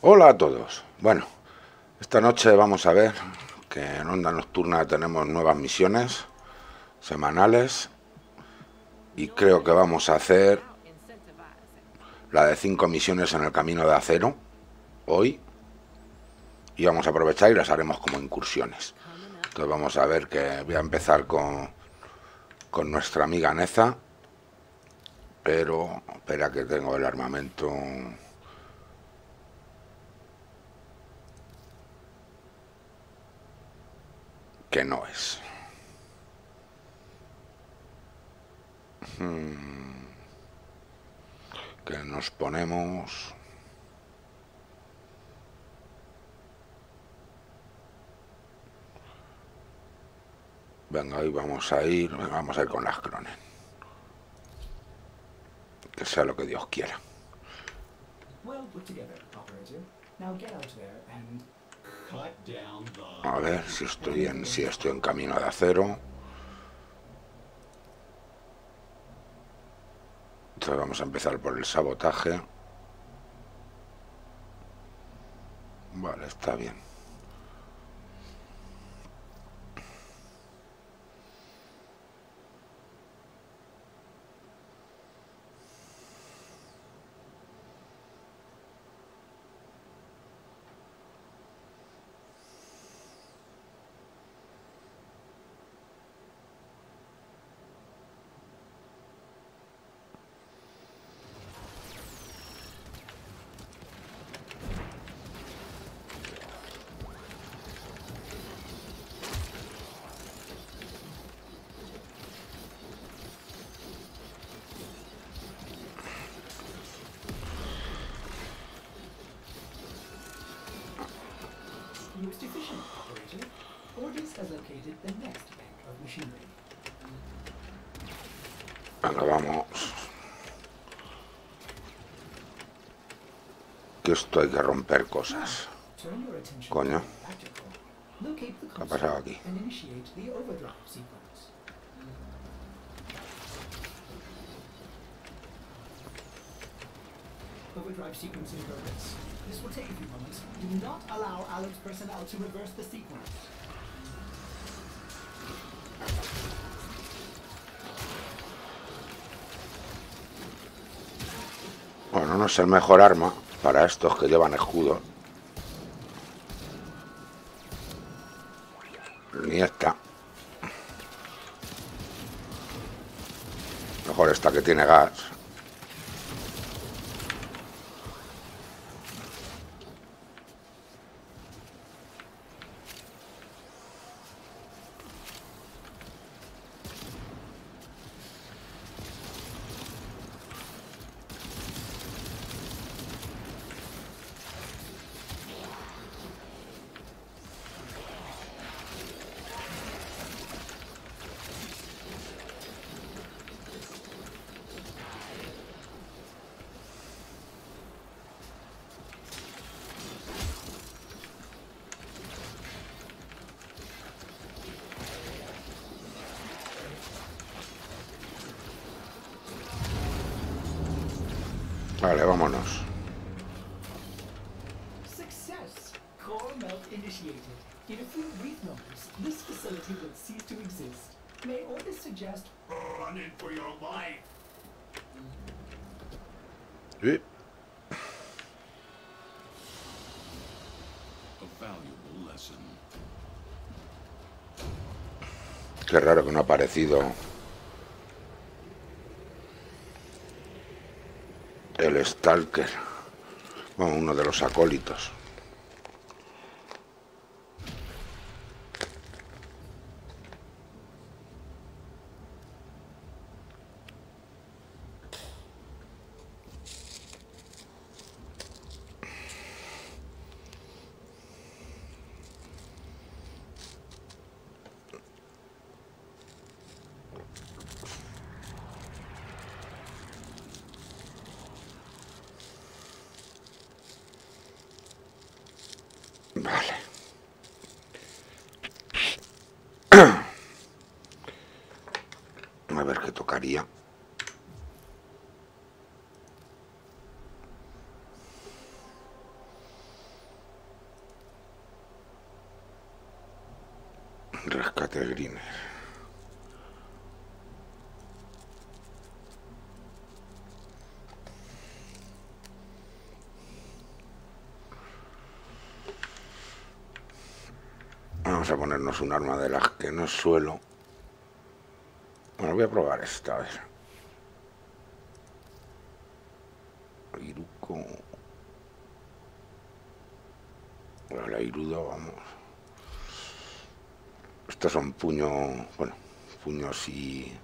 Hola a todos. Bueno, esta noche vamos a ver que en Onda Nocturna tenemos nuevas misiones semanales y creo que vamos a hacer la de 5 misiones en el Camino de Acero hoy y vamos a aprovechar y las haremos como incursiones. Entonces vamos a ver que voy a empezar con nuestra amiga Neza, pero espera que tengo el armamento. Que no es. Que nos ponemos. Venga, hoy vamos a ir con las Cronen. Que sea lo que Dios quiera. A ver si estoy en Camino de Acero. Entonces vamos a empezar por el sabotaje. Vale, está bien. Venga, vamos. Que esto hay que romper cosas. Coño. ¿Qué ha pasado aquí? Overdrive sequence in progress. This will take a few moments. Do not allow Alex personnel to reverse the sequence. Bueno, no es el mejor arma para estos que llevan escudo. Ni esta. Mejor esta que tiene gas. Vale, vámonos. Success! Core melt initiated. In a few brief moments, this facility will cease to exist. May orders suggest running for your life. Sí. A valuable lesson. Qué raro que no ha aparecido el Stalker. Bueno, uno de los acólitos. Vale. A ver qué tocaría. Rescate Greener. Vamos a ponernos un arma de las que no suelo. Bueno, voy a probar esta, a ver. Iruko. Bueno, la Irudo, vamos. Estos son puños, bueno, puños y...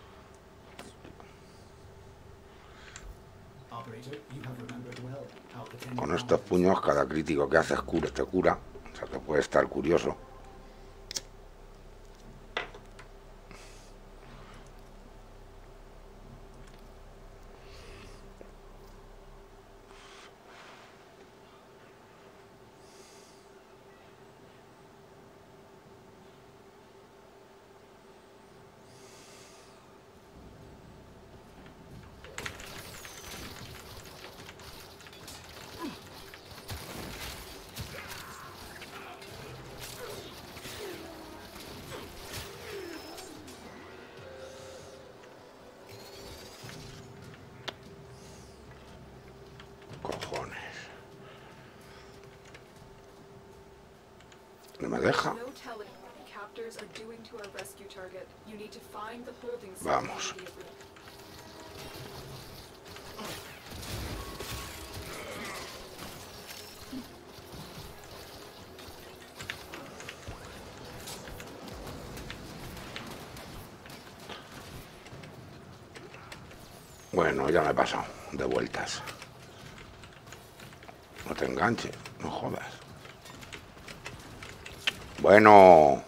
Con estos puños, cada crítico que haces te cura. O sea, que puede estar curioso. No me deja. Vamos. Bueno, ya me he pasado de vueltas. No te enganches, no jodas. Bueno.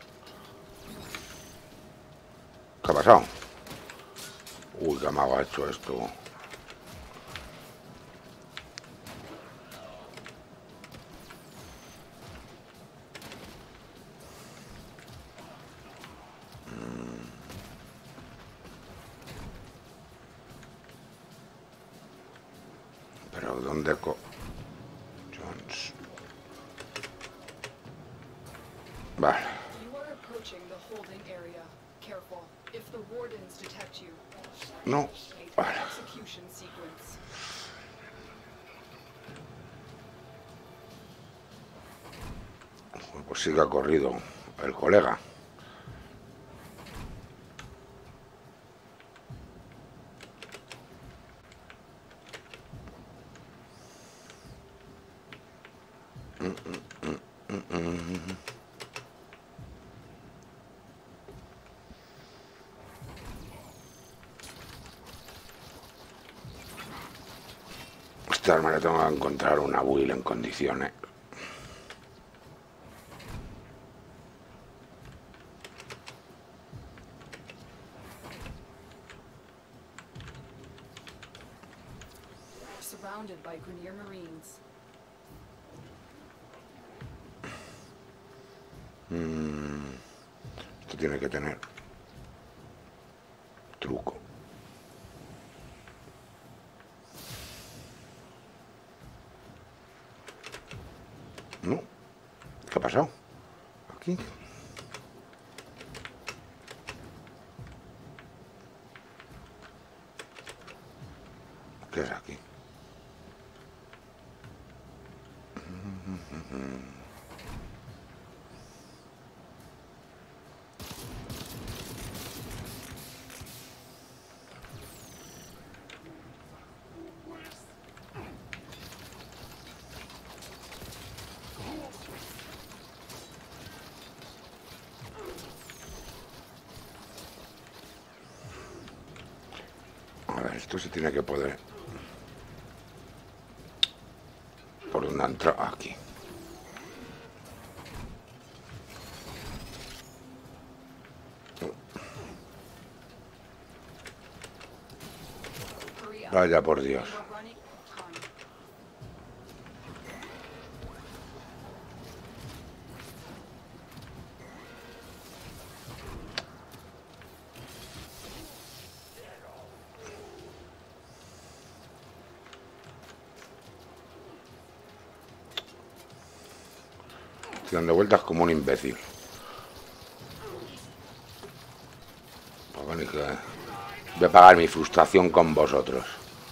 ¿Qué ha pasado? Uy, qué mago ha hecho esto. Pero ¿dónde Jones? Vale. No. Vale. Pues sí que ha corrido el colega. Este arma le tengo que encontrar una build en condiciones. Surrounded by Grineer Marines. Esto tiene que tener truco. ¿No? ¿Qué ha pasado? Aquí. ¿Qué es aquí? A ver, esto se tiene que poder... ¿Por dónde ha entrado? Aquí. Vaya por Dios. Estoy dando vueltas como un imbécil. y que voy a pagar mi frustración con vosotros.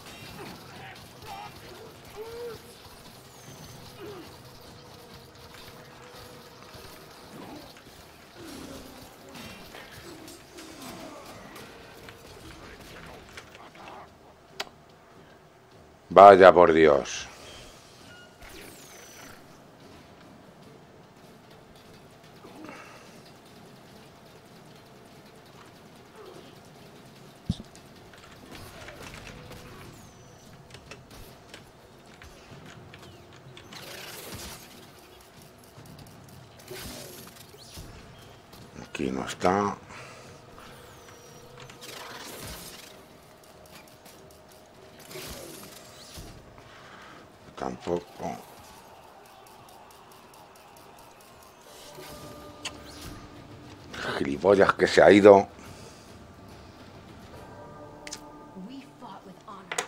Vaya por Dios. Aquí no está. Tampoco. Gilipollas que se ha ido. We fought with honor.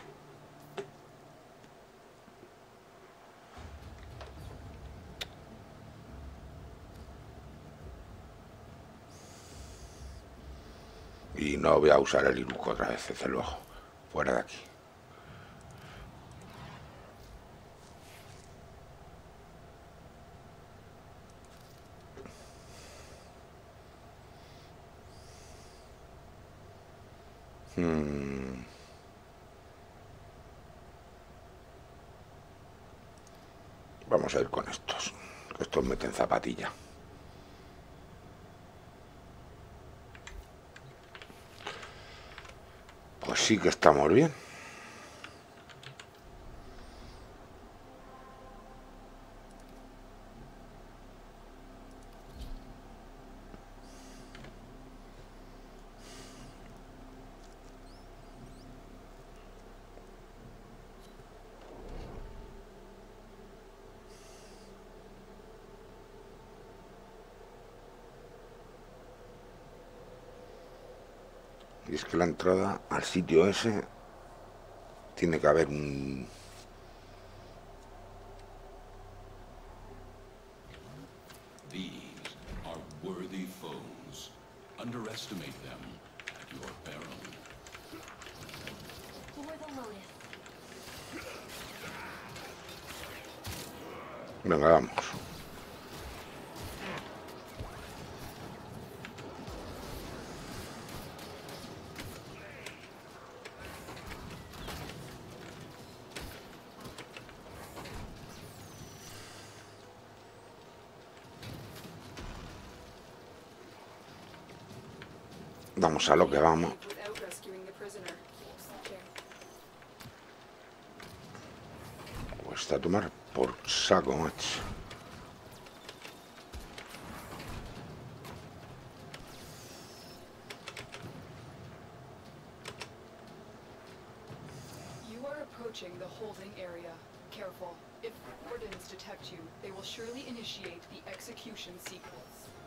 Y no voy a usar el Iruko otra vez, desde luego. Fuera de aquí. Vamos a ir con estos. Estos meten zapatilla. Pues sí que estamos bien. Y es que la entrada al sitio ese tiene que haber un... These are worthy foes. Underestimate them at your peril. For the Lotus. Venga, vamos. Vamos a lo que vamos. Without rescuing the prisoner. Okay. Pues está a tomar por saco, macho. You are approaching the holding area. Careful. If wardens detect you, they will surely initiate the execution sequence.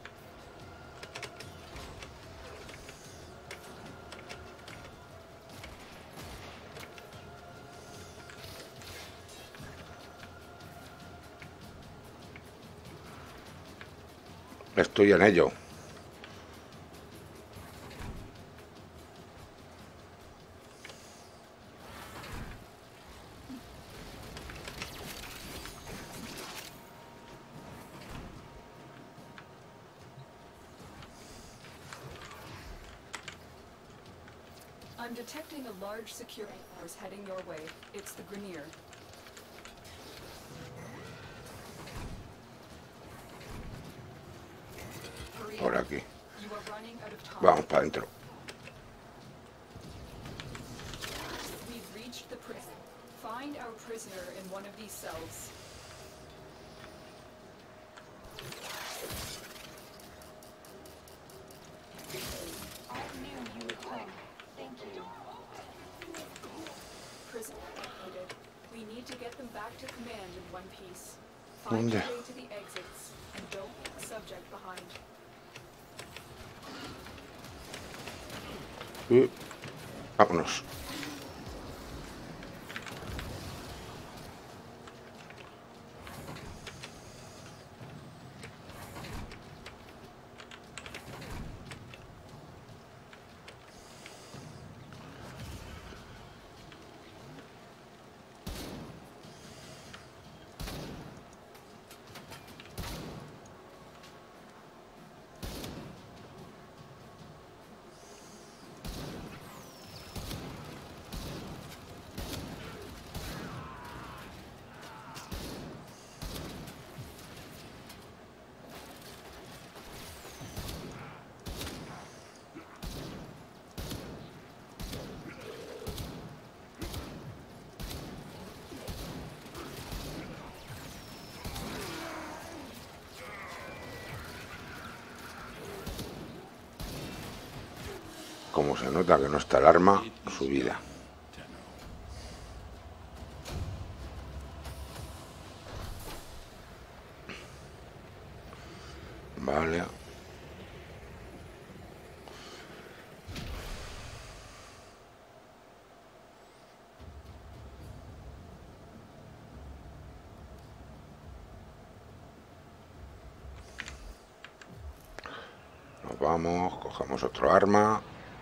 Estoy en ello. I'm detecting a large security force heading your way. It's the Grenier. Hurry Por up. aquí. You are running out of time. Vamos para adentro. We've reached the prison. Find our prisoner in one of these cells. I knew you would come. Thank you. Prison located. We need to get them back to command in one piece. Find your ¿Dónde? way to the exits and don't leave the subject behind. Vámonos. Como se nota que no está el arma subida. Vale. Nos vamos, cogemos otro arma.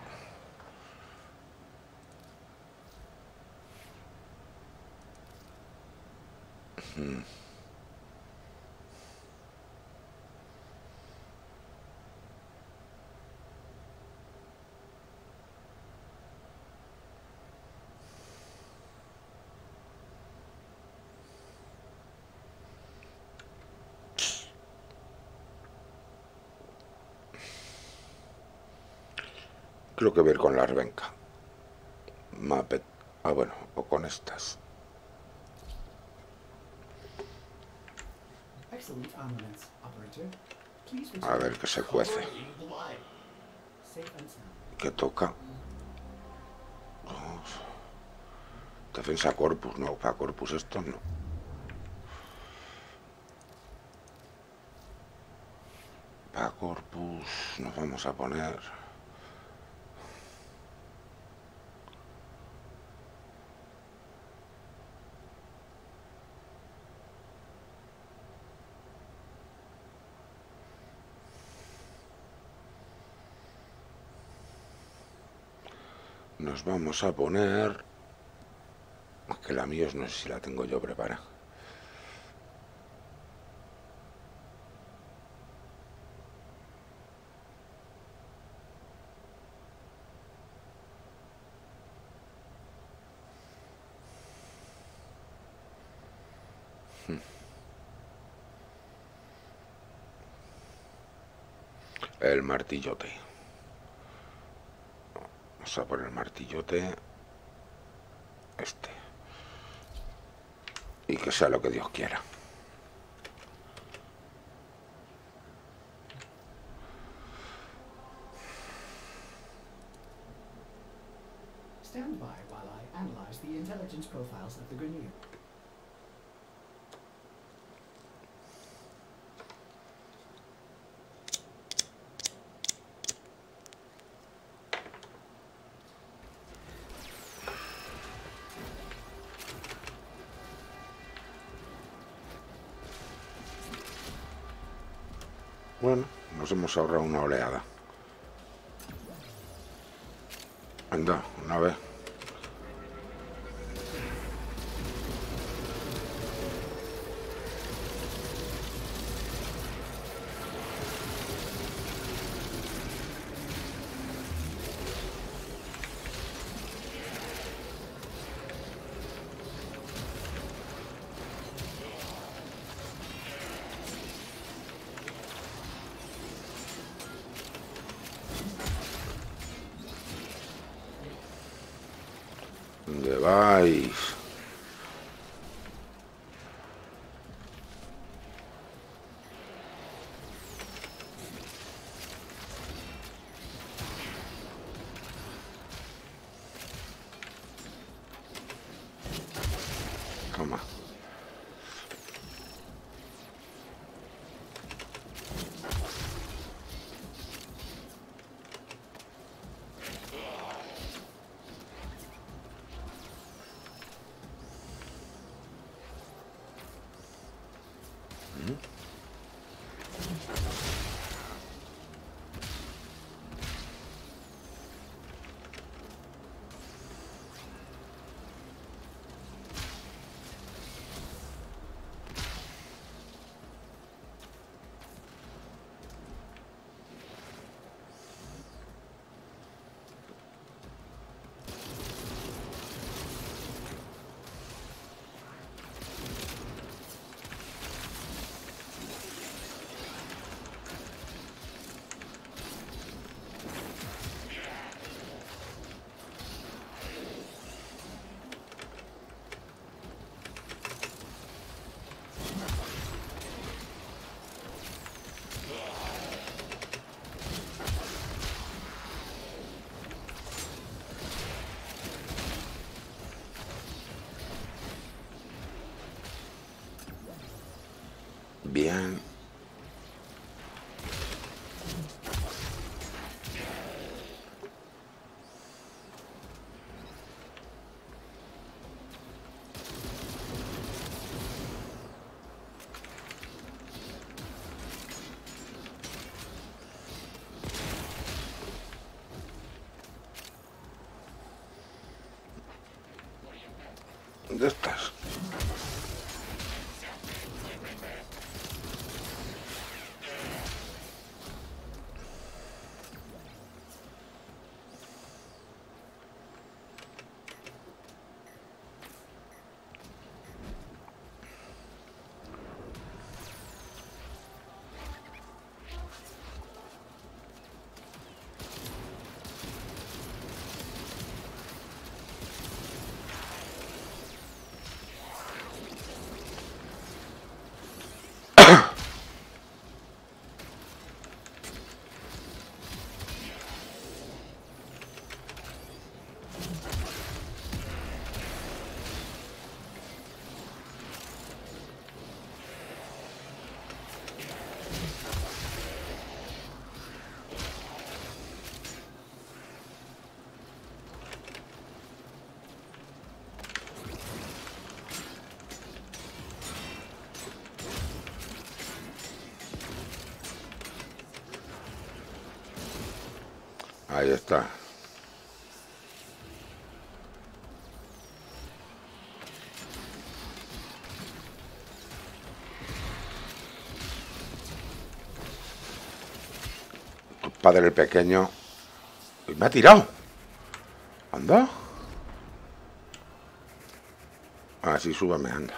Creo que voy a ir con la Arvenca. Ah, bueno, o con estas. Excellent armaments, operator. Please A ver qué se cuece. safe and sound. ¿Qué toca? Dos. Defensa corpus, no, para corpus esto no. Para corpus nos vamos a poner... Nos vamos a poner... Que la mía no sé si la tengo yo preparada. El martillote. Vamos a poner el martillote. Este. Y que sea lo que Dios quiera. Stand by while I analyze the intelligence profiles of the Grineer. Bueno, nos hemos ahorrado una oleada. Anda, una vez. ¿Dónde vais? Toma. Bien. ¿Dónde estás? Ahí está. Tu padre el pequeño. ¡Uy, me ha tirado! ¿Anda? Así súbame, anda.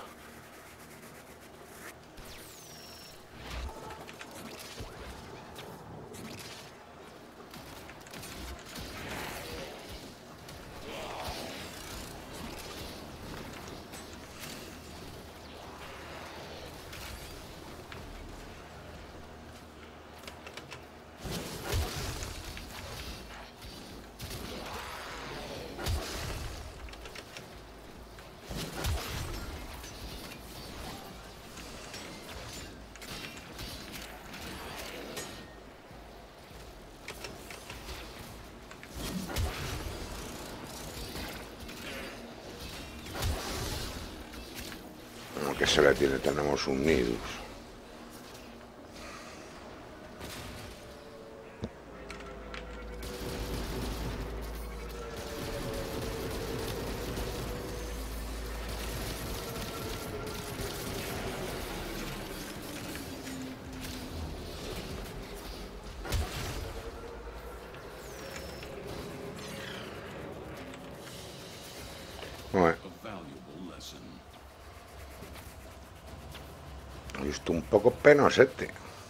Que se le tiene, tenemos un Nidus. Bueno, esto un poco penosete.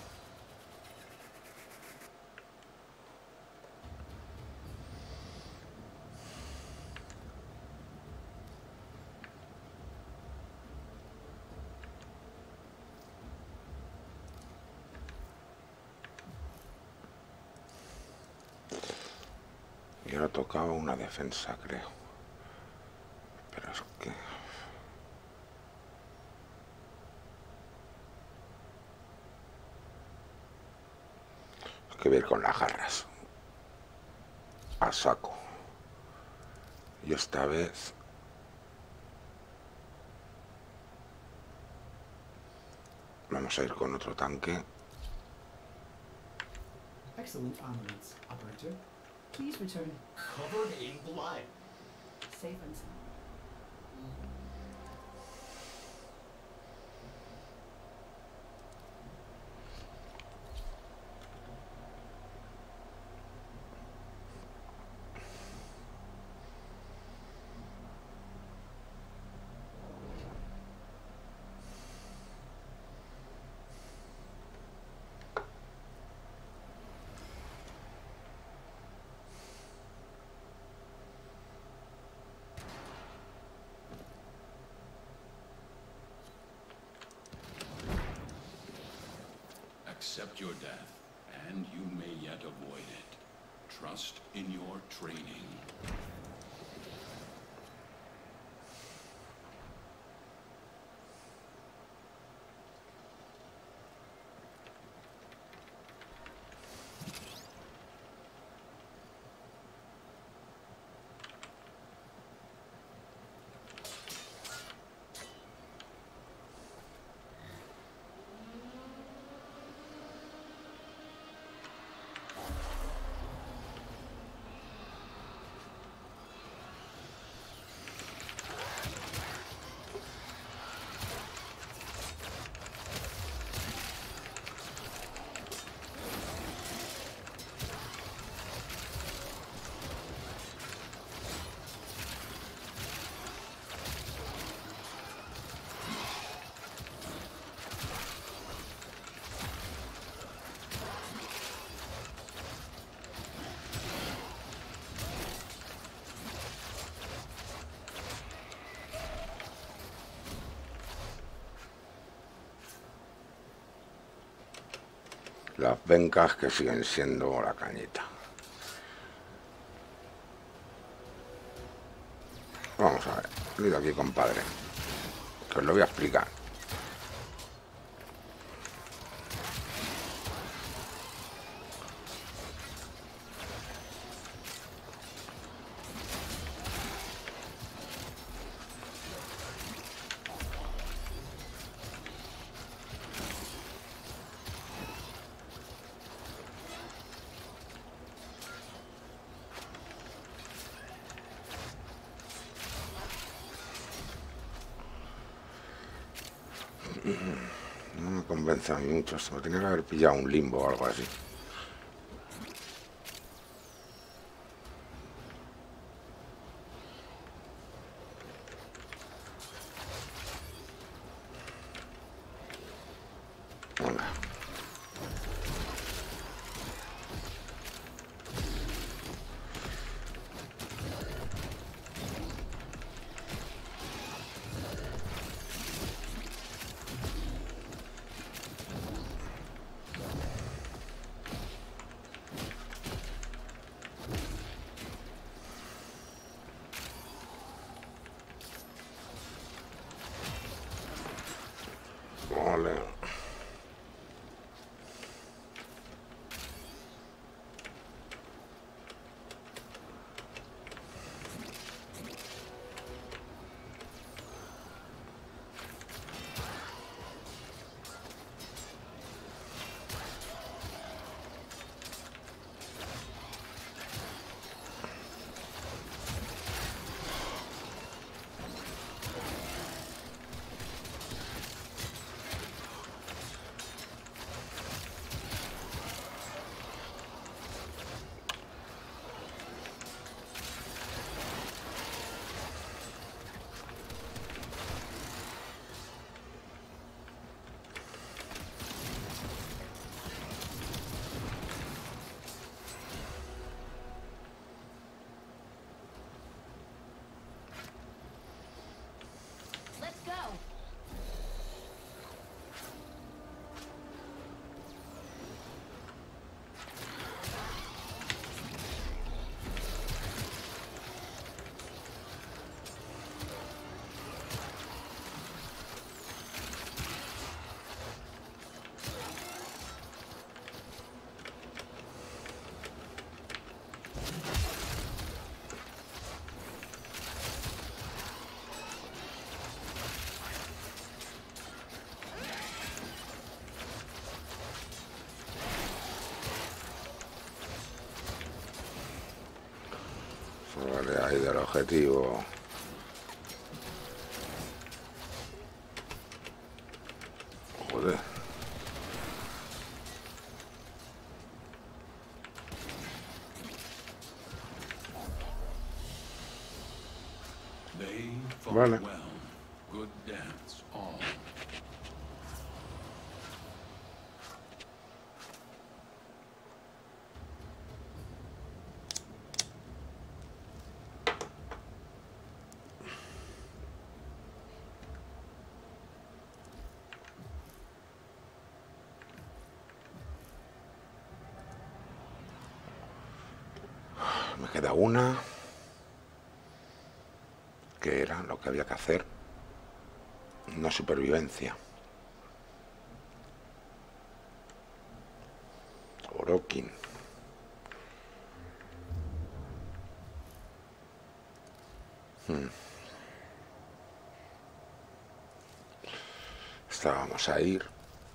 Y ahora tocaba una defensa, creo. Pero es que... es que voy a ir con las garras. A saco. Y esta vez... vamos a ir con otro tanque. Excellent armaments, operator. Please return. Covered in blood. Safe and sound. Accept your death, and you may yet avoid it. Trust in your training. Las vencas que siguen siendo la cañita. Vamos a ver, venid aquí, compadre, que os lo voy a explicar. No me convence a mí mucho esto. Me tenía que haber pillado un limbo o algo así. Venga. Vale. Let's go. Vale, ahí del objetivo. Joder. They fought Vale. well. Good dance, all. Me queda una. Que era lo que había que hacer. No supervivencia. Orokin. Esta vamos a ir.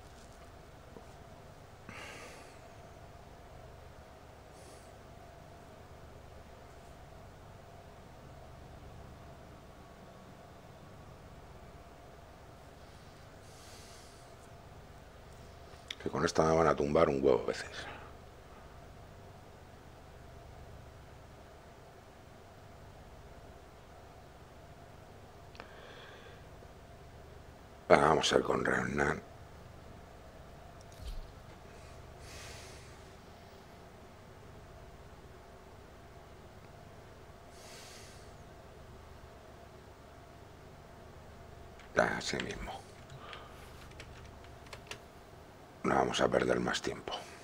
Que con esta me van a tumbar un huevo a veces. Venga, vamos a ir con Renan. Así mismo. No vamos a perder más tiempo.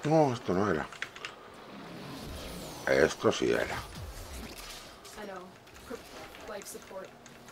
No, esto no era. Esto sí era. I know. Life support.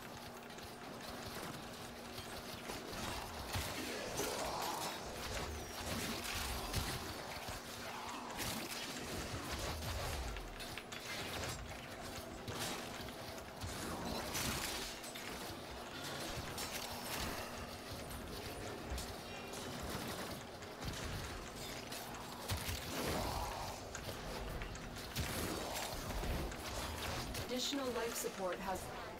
Additional life support has.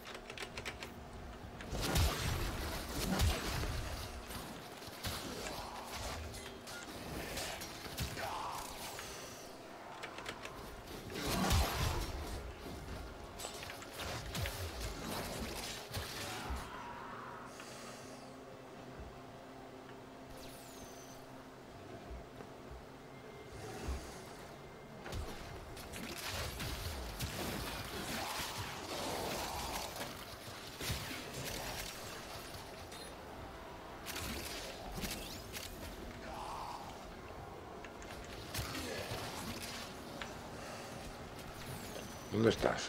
¿Dónde estás?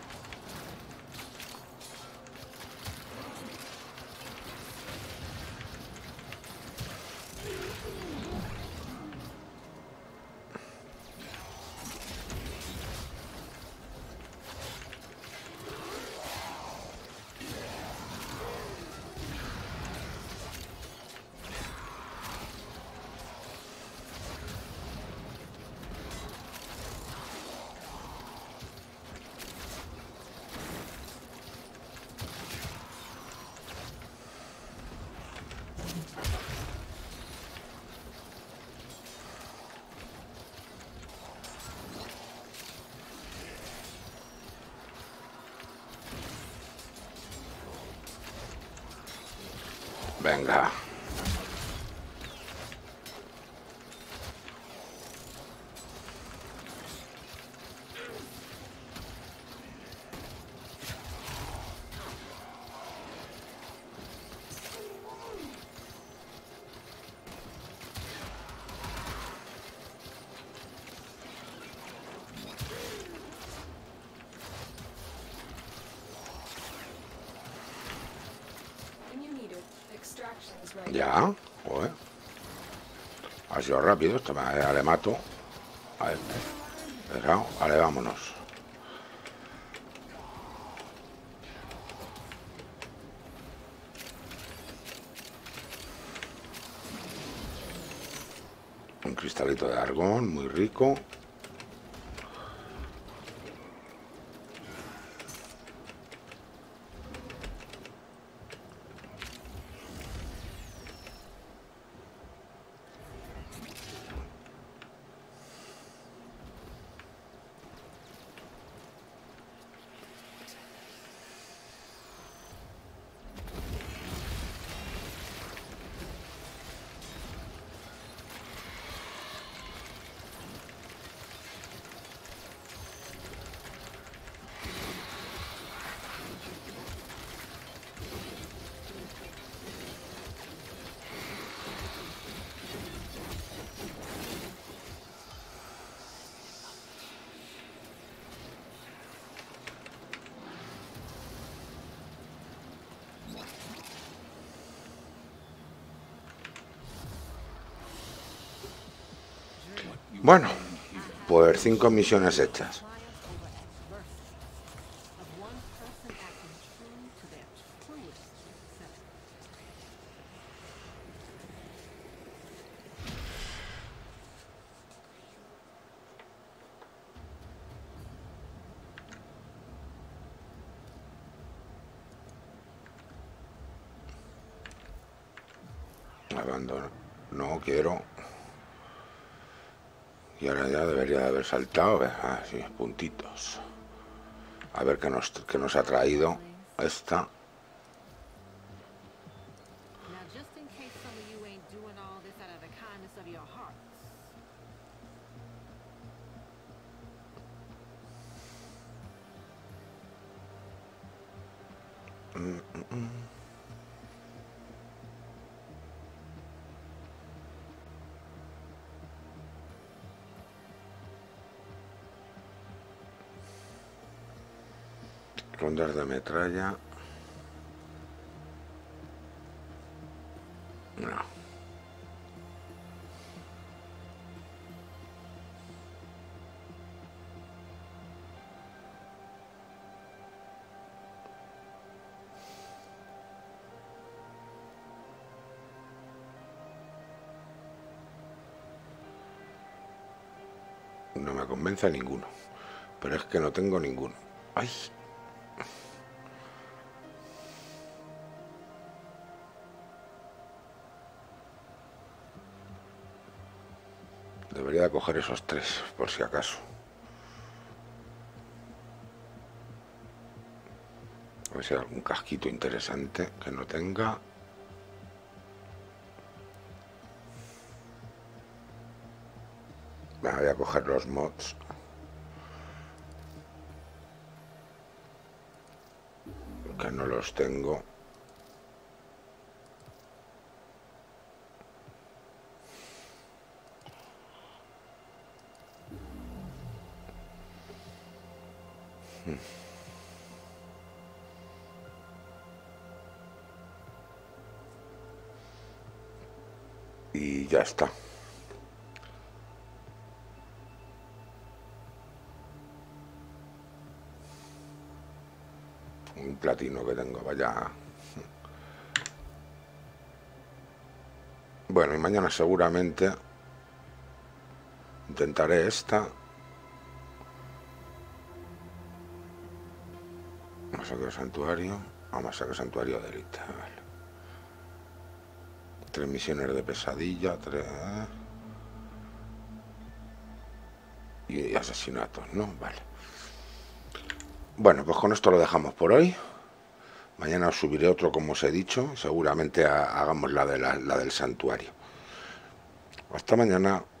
Venga. When you need it, extraction is right. Ya. Joder. Ha sido rápido. Esto ya le mato. A ver. Venga, vale, vámonos. Un cristalito de argón, muy rico. Bueno, pues 5 misiones hechas. Abandono. No quiero. Y ahora ya debería de haber saltado. Ah, sí, puntitos. A ver qué nos ha traído esta. Now, just in case some of you ain't doing all this out of the kindness of your hearts. Rondas de metralla. No. No me convence ninguno. Pero es que no tengo ninguno. ¡Ay! Debería coger esos 3, por si acaso. A ver si hay algún casquito interesante que no tenga. Voy a coger los mods. Que no los tengo. Y ya está. Un platino que tengo, vaya. Bueno, y mañana seguramente intentaré esta. Masacre santuario. Masacre santuario de élite. Vale. 3 misiones de pesadilla, 3... y asesinatos, ¿no? Vale. Bueno, pues con esto lo dejamos por hoy. Mañana os subiré otro, como os he dicho. Seguramente hagamos la del santuario. Hasta mañana.